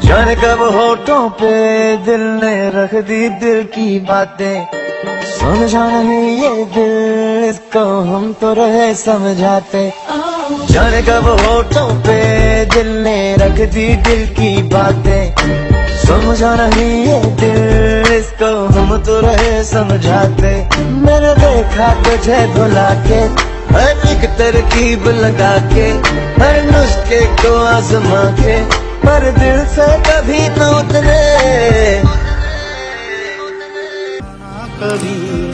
जाने कब होठों पे दिल ने रख दी दिल की बातें, समझा नहीं ये दिल इसको हम तो रहे समझाते। जाने कब होठों पे दिल ने रख दी दिल की बातें, समझा नहीं ये दिल इसको हम तो रहे समझाते। मैंने देखा तुझे भुला के, हर एक तरकीब लगा के, हर नुस्खे को आजमा के, पर दिल से कभी न उतरे कभी।